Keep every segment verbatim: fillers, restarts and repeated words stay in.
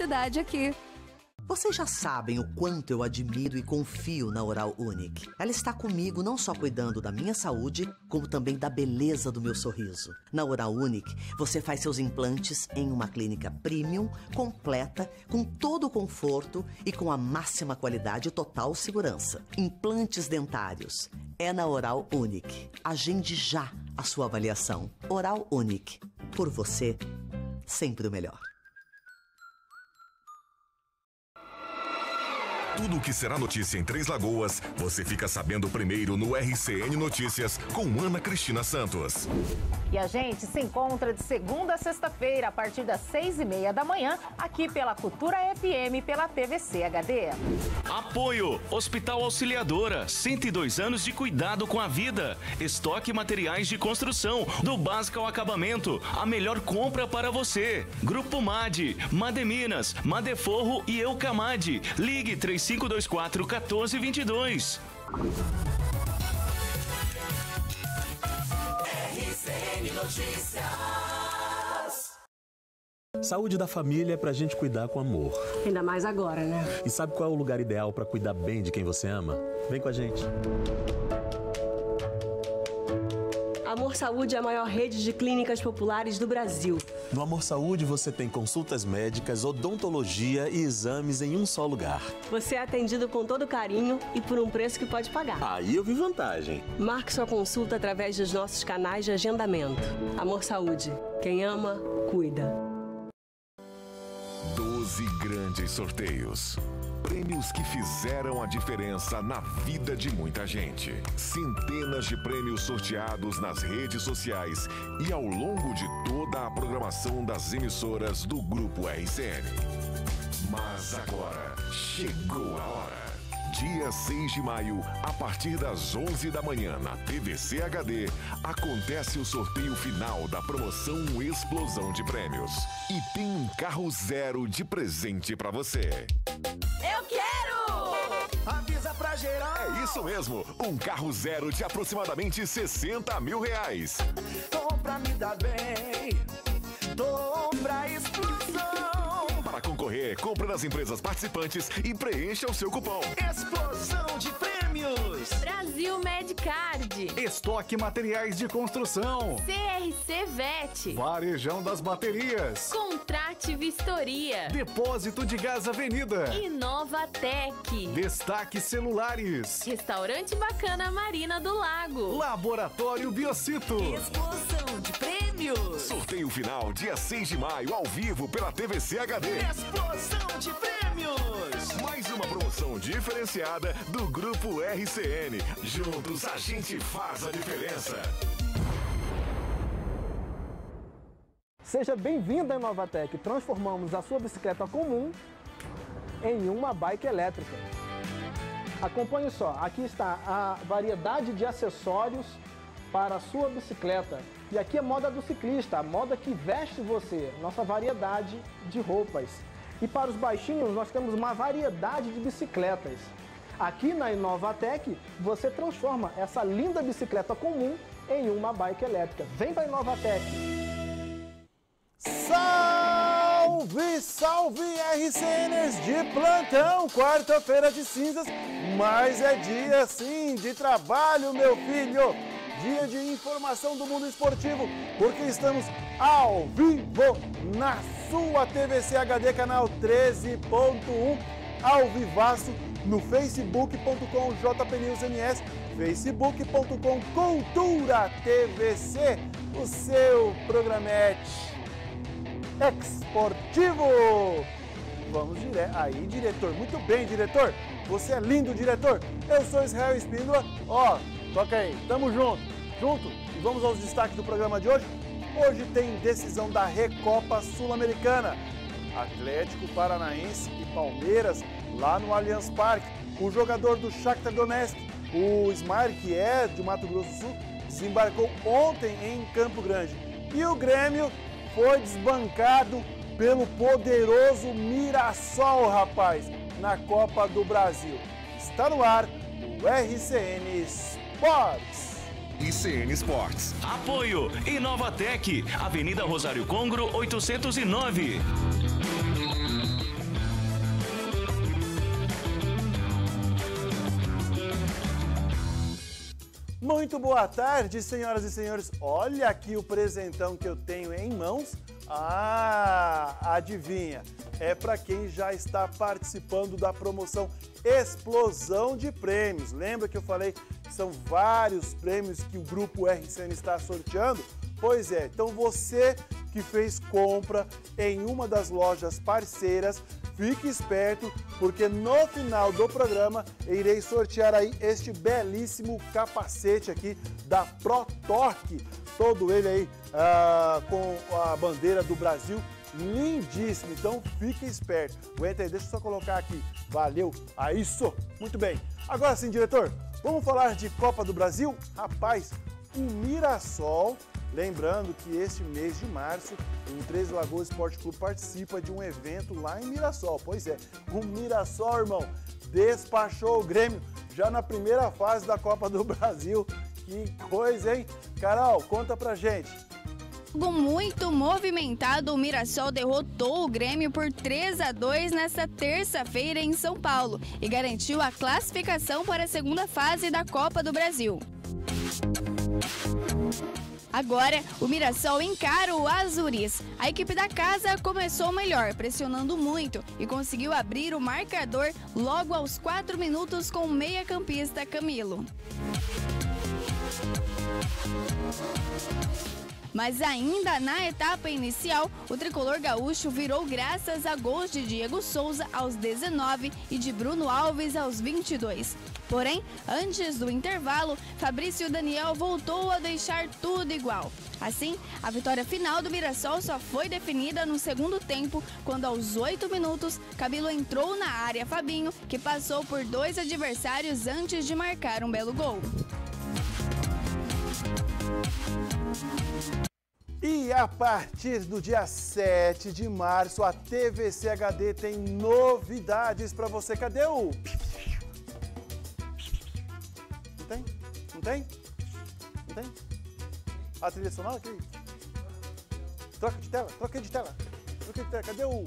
cidade aqui. Vocês já sabem o quanto eu admiro e confio na Oral Unique. Ela está comigo não só cuidando da minha saúde, como também da beleza do meu sorriso. Na Oral Unique, você faz seus implantes em uma clínica premium, completa, com todo o conforto e com a máxima qualidade e total segurança. Implantes dentários. É na Oral Unique. Agende já a sua avaliação. Oral Unique. Por você, sempre o melhor. Tudo o que será notícia em Três Lagoas, você fica sabendo primeiro no R C N Notícias com Ana Cristina Santos. E a gente se encontra de segunda a sexta-feira, a partir das seis e meia da manhã, aqui pela Cultura F M e pela T V C H D. Apoio Hospital Auxiliadora, cento e dois anos de cuidado com a vida. Estoque materiais de construção, do básico ao acabamento, a melhor compra para você. Grupo Made, Mademinas, Madeforro e Eucamade. Ligue três cinco dois quatro, um quatro dois dois. R C N Notícias. Saúde da família é pra gente cuidar com amor. Ainda mais agora, né? E sabe qual é o lugar ideal pra cuidar bem de quem você ama? Vem com a gente. Amor Saúde é a maior rede de clínicas populares do Brasil. No Amor Saúde você tem consultas médicas, odontologia e exames em um só lugar. Você é atendido com todo carinho e por um preço que pode pagar. Aí eu vi vantagem. Marque sua consulta através dos nossos canais de agendamento. Amor Saúde. Quem ama, cuida. doze grandes sorteios. Prêmios que fizeram a diferença na vida de muita gente. Centenas de prêmios sorteados nas redes sociais e ao longo de toda a programação das emissoras do Grupo R C N. Mas agora chegou a hora. Dia seis de maio, a partir das onze da manhã, na T V C H D, acontece o sorteio final da promoção Explosão de Prêmios. E tem um carro zero de presente pra você. Eu quero! Avisa pra geral! É isso mesmo, um carro zero de aproximadamente sessenta mil reais. Tô pra me dar bem, tô pra explosão. Para concorrer, compre nas empresas participantes e preencha o seu cupom. Explosão de prêmios! Brasil Medcard. Estoque Materiais de Construção. C R C Vet. Varejão das Baterias. Contrate Vistoria. Depósito de Gás Avenida. Inovatec. Destaque Celulares. Restaurante Bacana Marina do Lago. Laboratório Biocito. Explosão de prêmios. Sorteio final dia seis de maio, ao vivo pela T V C H D. Explosão de prêmios. Mais uma promoção diferenciada do Grupo R C N. Juntos a gente faz a diferença. Seja bem-vindo à Inovatec. Transformamos a sua bicicleta comum em uma bike elétrica. Acompanhe só, aqui está a variedade de acessórios para a sua bicicleta. E aqui é moda do ciclista, a moda que veste você, nossa variedade de roupas. E para os baixinhos nós temos uma variedade de bicicletas. Aqui na Inovatec você transforma essa linda bicicleta comum em uma bike elétrica. Vem para a Inovatec! Salve, salve R C Ners de plantão! Quarta-feira de cinzas, mas é dia sim de trabalho, meu filho! Dia de informação do mundo esportivo, porque estamos ao vivo na sua T V C H D, canal treze ponto um, ao vivaço no facebook ponto com J P News M S, facebook ponto com Cultura T V C, o seu programete esportivo. Vamos direto. Aí, diretor. Muito bem, diretor. Você é lindo, diretor. Eu sou Israel Espíndola. Ó, toca aí. Tamo junto. Junto. E vamos aos destaques do programa de hoje. Hoje tem decisão da Recopa Sul-Americana. Atlético Paranaense e Palmeiras lá no Allianz Parque. O jogador do Shakhtar Donetsk, o Ismael, que é de Mato Grosso do Sul, desembarcou ontem em Campo Grande. E o Grêmio foi desbancado pelo poderoso Mirassol, rapaz, na Copa do Brasil. Está no ar o R C N Sports. R C N Sports. Apoio Inovatec, Avenida Rosário Congro, oitocentos e nove. Muito boa tarde, senhoras e senhores. Olha aqui o presentão que eu tenho em mãos. Ah, adivinha? É para quem já está participando da promoção Explosão de Prêmios. Lembra que eu falei que são vários prêmios que o Grupo R C N está sorteando? Pois é, então você que fez compra em uma das lojas parceiras, fique esperto, porque no final do programa eu irei sortear aí este belíssimo capacete aqui da ProTorque, todo ele aí ah, com a bandeira do Brasil, lindíssimo, então fique esperto. Aguenta aí, deixa eu só colocar aqui, valeu, a isso, muito bem. Agora sim, diretor, vamos falar de Copa do Brasil? Rapaz, o Mirassol... Lembrando que este mês de março, o Três Lagoas Esporte Clube participa de um evento lá em Mirassol. Pois é, o Mirassol, irmão, despachou o Grêmio já na primeira fase da Copa do Brasil. Que coisa, hein? Carol, conta pra gente. Jogo muito movimentado, o Mirassol derrotou o Grêmio por três a dois nesta terça-feira em São Paulo e garantiu a classificação para a segunda fase da Copa do Brasil. Agora, o Mirassol encara o Azuris. A equipe da casa começou melhor, pressionando muito e conseguiu abrir o marcador logo aos quatro minutos com o meia-campista Camilo. Mas ainda na etapa inicial, o tricolor gaúcho virou graças a gols de Diego Souza aos dezenove e de Bruno Alves aos vinte e dois. Porém, antes do intervalo, Fabrício Daniel voltou a deixar tudo igual. Assim, a vitória final do Mirassol só foi definida no segundo tempo, quando aos oito minutos, Camilo entrou na área Fabinho, que passou por dois adversários antes de marcar um belo gol. E a partir do dia sete de março, a T V C H D tem novidades para você. Cadê o... Não tem? Não tem? Não tem? A trilha sonora aqui? Troca de tela, troca de tela. Troca de tela, cadê o...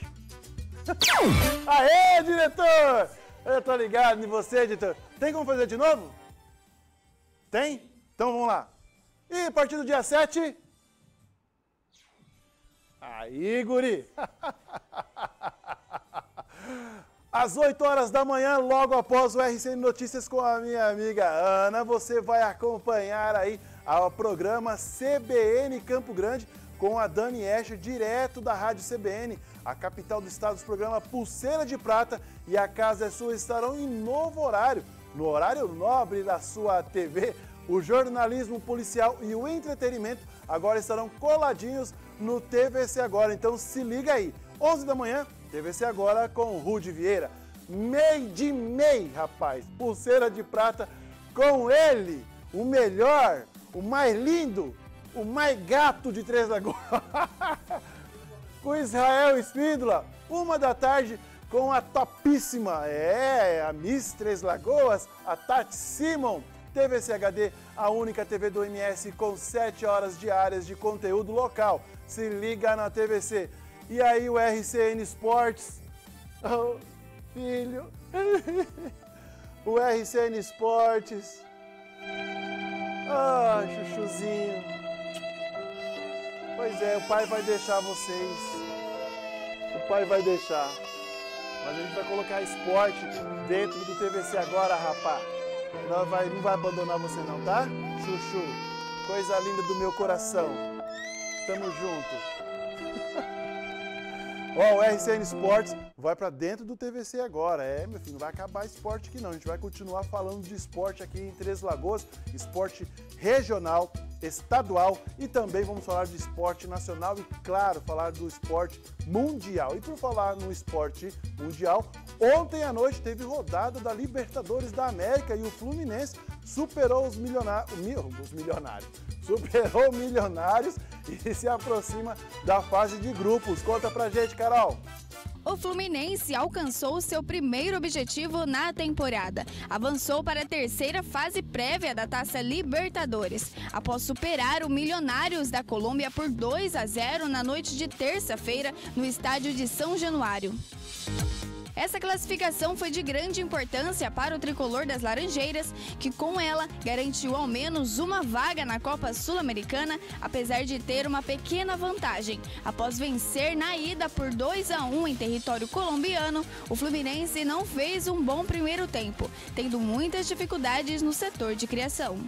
Aê, diretor! Eu tô ligado em você, editor. Tem como fazer de novo? Tem? Então vamos lá. E a partir do dia sete... Aí, guri! Às oito horas da manhã, logo após o R C N Notícias com a minha amiga Ana, você vai acompanhar aí o programa C B N Campo Grande com a Dani Escher, direto da Rádio C B N, a capital do estado, dos programas Pulseira de Prata e A Casa é Sua estarão em novo horário, no horário nobre da sua T V. O jornalismo policial e o entretenimento agora estarão coladinhos no T V C Agora, então se liga aí. onze da manhã, T V C Agora com Rude Vieira. Meio de meio, rapaz. Pulseira de prata com ele, o melhor, o mais lindo, o mais gato de Três Lagoas. Com Israel Espíndola, uma da tarde com a topíssima, é, a Miss Três Lagoas, a Tati Simon. T V C H D, a única T V do M S com sete horas diárias de conteúdo local. Se liga na T V C. E aí o R C N Esportes, oh, filho, o R C N Esportes, ah, chuchuzinho. Pois é, o pai vai deixar vocês, o pai vai deixar. Mas a gente vai colocar esporte dentro do T V C Agora, rapaz. Não vai, não vai abandonar você não, tá? Chuchu, coisa linda do meu coração. Tamo junto. Ó, o R C N Esportes vai pra dentro do T V C Agora. É, meu filho, não vai acabar esporte aqui não. A gente vai continuar falando de esporte aqui em Três Lagoas. Esporte regional, estadual e também vamos falar de esporte nacional e, claro, falar do esporte mundial. E por falar no esporte mundial, ontem à noite teve rodada da Libertadores da América e o Fluminense superou os milionários, os milionários, superou milionários e se aproxima da fase de grupos. Conta pra gente, Carol. O Fluminense alcançou seu primeiro objetivo na temporada. Avançou para a terceira fase prévia da Taça Libertadores, após superar o Milionários da Colômbia por dois a zero na noite de terça-feira no estádio de São Januário. Essa classificação foi de grande importância para o tricolor das Laranjeiras, que com ela garantiu ao menos uma vaga na Copa Sul-Americana, apesar de ter uma pequena vantagem. Após vencer na ida por dois a um em território colombiano, o Fluminense não fez um bom primeiro tempo, tendo muitas dificuldades no setor de criação.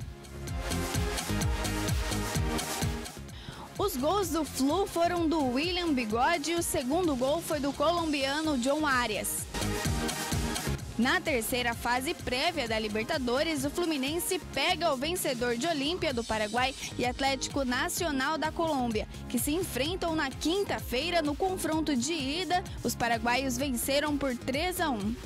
Os gols do Flu foram do William Bigode e o segundo gol foi do colombiano John Arias. Na terceira fase prévia da Libertadores, o Fluminense pega o vencedor de Olímpia do Paraguai e Atlético Nacional da Colômbia, que se enfrentam na quinta-feira no confronto de ida. Os paraguaios venceram por três a um.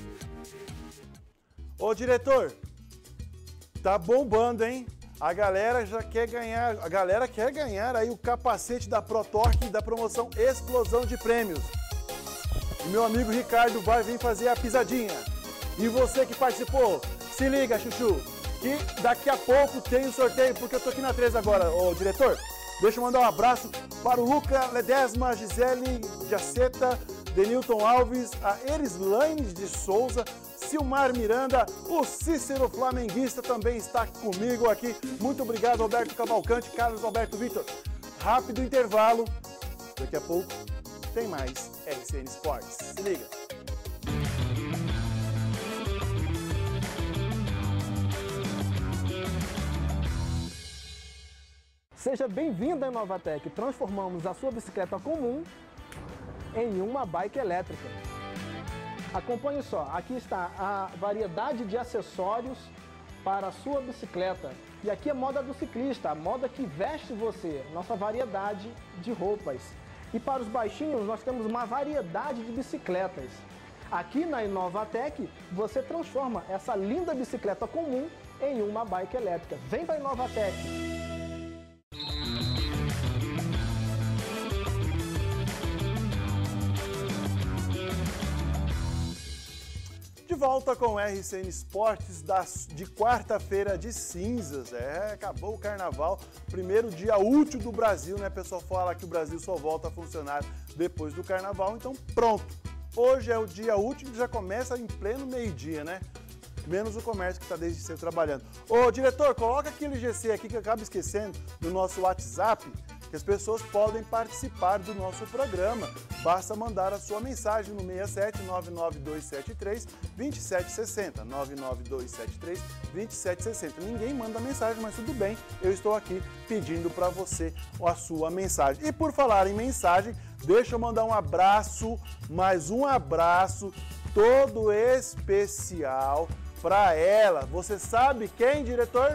Ô diretor, tá bombando, hein? A galera já quer ganhar, a galera quer ganhar aí o capacete da ProTorque da promoção Explosão de Prêmios. E meu amigo Ricardo vai vir fazer a pisadinha. E você que participou, se liga, Chuchu, que daqui a pouco tem o sorteio, porque eu tô aqui na três agora, ô diretor. Deixa eu mandar um abraço para o Luca Ledesma, Gisele Jaceta, Denilton Alves, a Erislaine de Souza, Silmar Miranda, o Cícero Flamenguista também está comigo aqui. Muito obrigado, Alberto Cavalcante, Carlos Alberto Vitor. Rápido intervalo, daqui a pouco tem mais R C N Sports. Se liga. Seja bem-vindo à Inovatec. Transformamos a sua bicicleta comum em uma bike elétrica. Acompanhe só, aqui está a variedade de acessórios para a sua bicicleta. E aqui é a moda do ciclista, a moda que veste você, nossa variedade de roupas. E para os baixinhos nós temos uma variedade de bicicletas. Aqui na Inovatec você transforma essa linda bicicleta comum em uma bike elétrica. Vem para a Inovatec! De volta com o R C N Esportes das, de quarta-feira de cinzas. É, acabou o carnaval, primeiro dia útil do Brasil, né? O pessoal fala que o Brasil só volta a funcionar depois do carnaval, então pronto. Hoje é o dia útil e já começa em pleno meio-dia, né? Menos o comércio que está desde cedo trabalhando. Ô, diretor, coloca aquele G C aqui que eu acabo esquecendo no nosso WhatsApp, que as pessoas podem participar do nosso programa. Basta mandar a sua mensagem no seis sete nove nove dois sete três dois sete seis zero, nove nove dois sete três dois sete seis zero. Ninguém manda mensagem, mas tudo bem, eu estou aqui pedindo para você a sua mensagem. E por falar em mensagem, deixa eu mandar um abraço, mais um abraço todo especial para ela. Você sabe quem, diretor?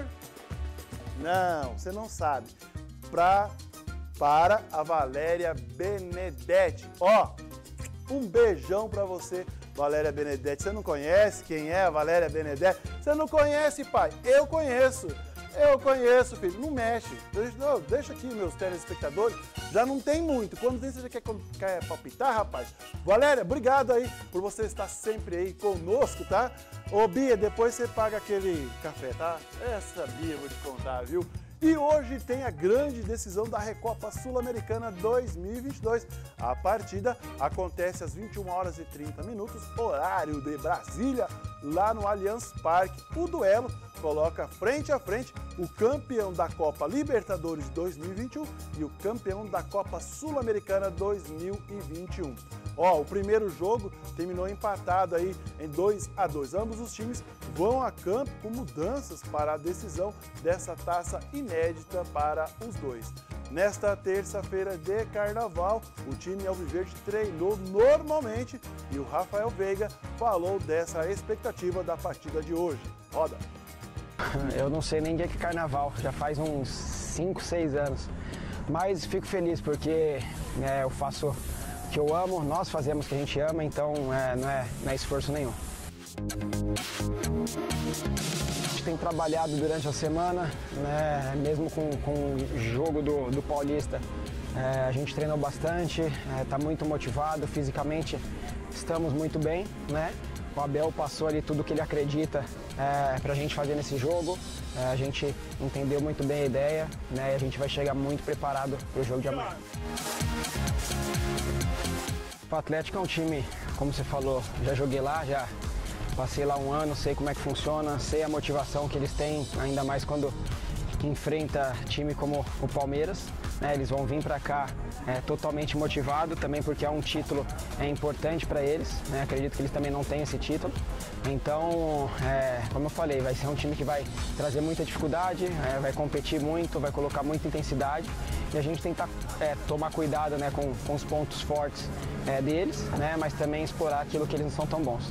Não, você não sabe. Pra para a Valéria Benedetti. Ó, um beijão para você, Valéria Benedetti. Você não conhece quem é a Valéria Benedetti? Você não conhece, pai? Eu conheço. Eu conheço, filho. Não mexe. Deixa, não, deixa aqui meus telespectadores. Já não tem muito. Quando tem, você já quer, quer palpitar, rapaz? Valéria, obrigado aí por você estar sempre aí conosco, tá? Ô, Bia, depois você paga aquele café, tá? Essa Bia, eu vou te contar, viu? E hoje tem a grande decisão da Recopa Sul-Americana dois mil e vinte e dois. A partida acontece às vinte e uma horas e trinta minutos, horário de Brasília, lá no Allianz Parque. O duelo coloca frente a frente o campeão da Copa Libertadores dois mil e vinte e um e o campeão da Copa Sul-Americana dois mil e vinte e um. Ó, o primeiro jogo terminou empatado aí em dois a dois. Ambos os times vão a campo com mudanças para a decisão dessa taça inédita para os dois. Nesta terça-feira de carnaval, o time alviverde treinou normalmente e o Rafael Veiga falou dessa expectativa da partida de hoje. Roda! Eu não sei nem dia que é carnaval, já faz uns cinco, seis anos. Mas fico feliz porque é, eu faço o que eu amo, nós fazemos o que a gente ama, então é, não, é, não é esforço nenhum. A gente tem trabalhado durante a semana, né, mesmo com, com o jogo do, do Paulista. É, a gente treinou bastante, está é, muito motivado, fisicamente estamos muito bem, né? O Abel passou ali tudo que ele acredita é, para a gente fazer nesse jogo. É, a gente entendeu muito bem a ideia, né? E a gente vai chegar muito preparado para o jogo de amanhã. O Atlético é um time, como você falou, já joguei lá, já passei lá um ano, sei como é que funciona, sei a motivação que eles têm, ainda mais quando enfrenta time como o Palmeiras. Né, eles vão vir para cá é, totalmente motivados, também porque é um título é, importante para eles. Né, acredito que eles também não têm esse título. Então, é, como eu falei, vai ser um time que vai trazer muita dificuldade, é, vai competir muito, vai colocar muita intensidade. E a gente tentar é, tomar cuidado né, com, com os pontos fortes é, deles, né, mas também explorar aquilo que eles não são tão bons.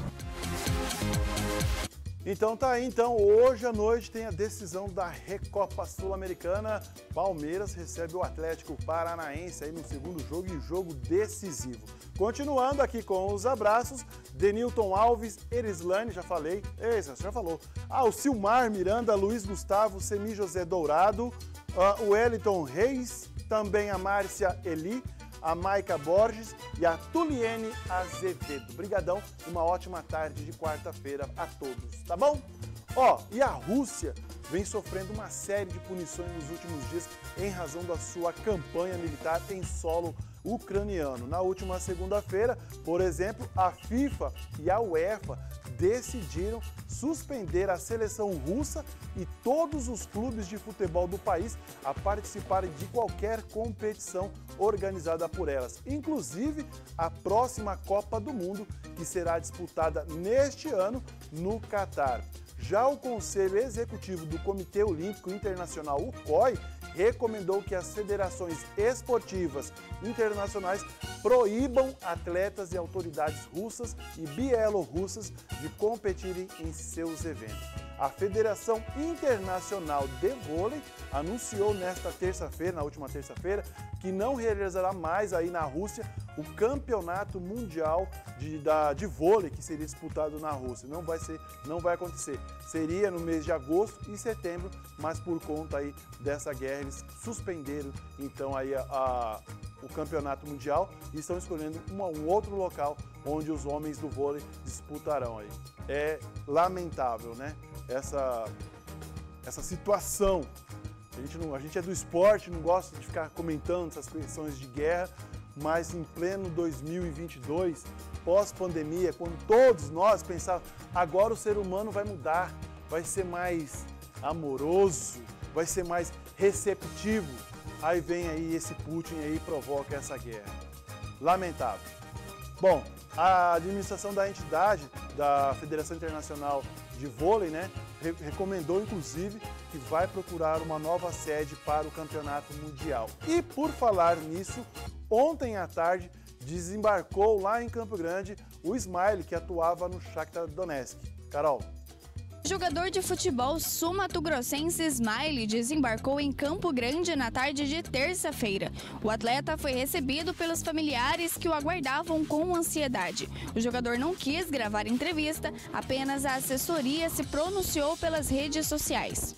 Então tá aí, então, hoje à noite tem a decisão da Recopa Sul-Americana. Palmeiras recebe o Atlético Paranaense aí no segundo jogo e jogo decisivo. Continuando aqui com os abraços, Denilton Alves, Erislane, já falei, esse já falou. Ah, o Silmar Miranda, Luiz Gustavo, Semi José Dourado, uh, o Wellington Reis, também a Márcia Eli, a Maica Borges e a Tuliene Azevedo. Brigadão, uma ótima tarde de quarta-feira a todos, tá bom? Ó, e a Rússia vem sofrendo uma série de punições nos últimos dias em razão da sua campanha militar em solo ucraniano. Na última segunda-feira, por exemplo, a FIFA e a UEFA decidiram suspender a seleção russa e todos os clubes de futebol do país a participarem de qualquer competição organizada por elas, inclusive a próxima Copa do Mundo, que será disputada neste ano no Catar. Já o Conselho Executivo do Comitê Olímpico Internacional, o C O I, recomendou que as federações esportivas internacionais proíbam atletas e autoridades russas e bielorrussas de competirem em seus eventos. A Federação Internacional de Vôlei anunciou nesta terça-feira, na última terça-feira, que não realizará mais aí na Rússia o campeonato mundial de, da, de vôlei que seria disputado na Rússia. Não vai ser, não vai acontecer. Seria no mês de agosto e setembro, mas por conta aí dessa guerra eles suspenderam então aí a, a, o campeonato mundial e estão escolhendo uma, um outro local onde os homens do vôlei disputarão aí. É lamentável, né? Essa, essa situação. A gente, não, a gente é do esporte, não gosta de ficar comentando essas questões de guerra, mas em pleno dois mil e vinte e dois, pós-pandemia, quando todos nós pensávamos, agora o ser humano vai mudar, vai ser mais amoroso, vai ser mais receptivo, aí vem aí esse Putin aí e provoca essa guerra. Lamentável. Bom, a administração da entidade, da Federação Internacional de Vôlei, né, recomendou inclusive que vai procurar uma nova sede para o Campeonato Mundial. E por falar nisso, ontem à tarde desembarcou lá em Campo Grande o Ismail, que atuava no Shakhtar Donetsk. Carol. O jogador de futebol sul-mato-grossense Ismail desembarcou em Campo Grande na tarde de terça-feira. O atleta foi recebido pelos familiares que o aguardavam com ansiedade. O jogador não quis gravar entrevista, apenas a assessoria se pronunciou pelas redes sociais.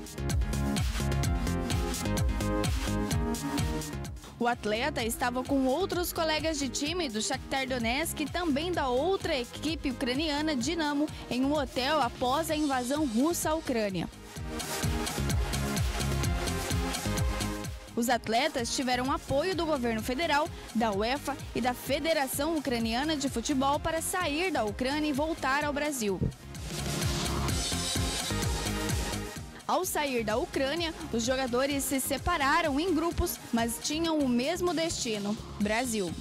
O atleta estava com outros colegas de time do Shakhtar Donetsk e também da outra equipe ucraniana Dinamo em um hotel após a invasão russa à Ucrânia. Os atletas tiveram apoio do governo federal, da UEFA e da Federação Ucraniana de Futebol para sair da Ucrânia e voltar ao Brasil. Ao sair da Ucrânia, os jogadores se separaram em grupos, mas tinham o mesmo destino: Brasil.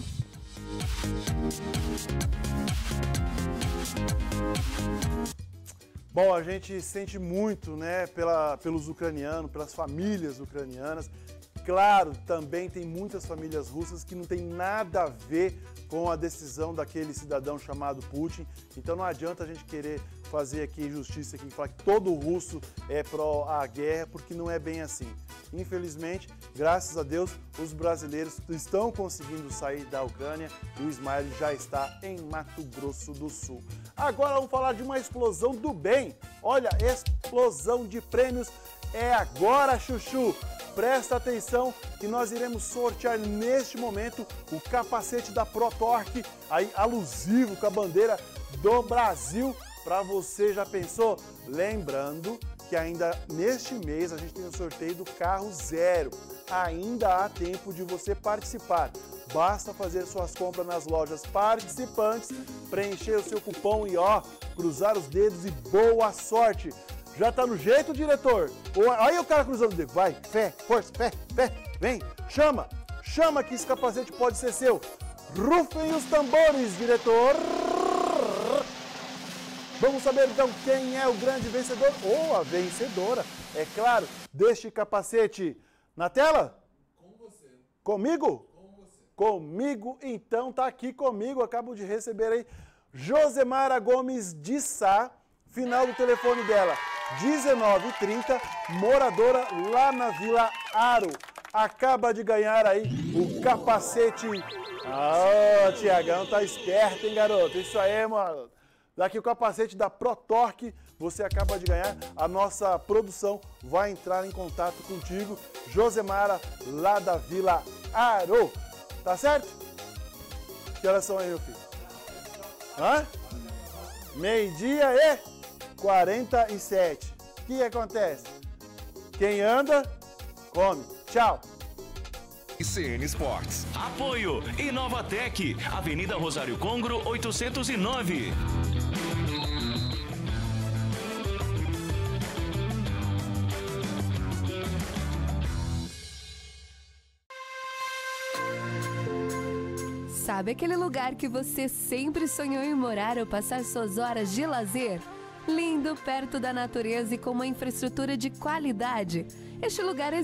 Bom, a gente sente muito, né, pela, pelos ucranianos, pelas famílias ucranianas. Claro, também tem muitas famílias russas que não tem nada a ver com a decisão daquele cidadão chamado Putin. Então não adianta a gente querer fazer aqui justiça aqui, falar que todo russo é pró a guerra, porque não é bem assim. Infelizmente, graças a Deus, os brasileiros estão conseguindo sair da Ucrânia e o Ismail já está em Mato Grosso do Sul. Agora vamos falar de uma explosão do bem. Olha, explosão de prêmios é agora, Chuchu. Presta atenção que nós iremos sortear neste momento o capacete da ProTorque, aí alusivo com a bandeira do Brasil. Para você, já pensou? Lembrando que ainda neste mês a gente tem o sorteio do carro zero. Ainda há tempo de você participar. Basta fazer suas compras nas lojas participantes, preencher o seu cupom e ó, cruzar os dedos e boa sorte. Já tá no jeito, diretor? Aí o cara cruzando o dedo. Vai, fé, força, fé, fé, vem, chama, chama que esse capacete pode ser seu. Rufem os tambores, diretor. Vamos saber então quem é o grande vencedor ou a vencedora, é claro, deste capacete. Na tela? Com você. Comigo? Com você. Comigo, então tá aqui comigo, acabo de receber aí Josemara Gomes de Sá, final do telefone dela, dezenove e trinta, moradora lá na Vila Aro. Acaba de ganhar aí o capacete. Ah, Tiagão tá esperto, hein, garoto? Isso aí, mano. Daqui o capacete da ProTorque, você acaba de ganhar. A nossa produção vai entrar em contato contigo, Josemara, lá da Vila Aro. Tá certo? Que horas são aí, meu filho? Hã? Meio-dia e quarenta e sete. O que acontece? Quem anda, come. Tchau. C N Sports. Apoio Inovatec, Avenida Rosário Congro, oitocentos e nove. Sabe aquele lugar que você sempre sonhou em morar ou passar suas horas de lazer? Lindo, perto da natureza e com uma infraestrutura de qualidade. Este lugar é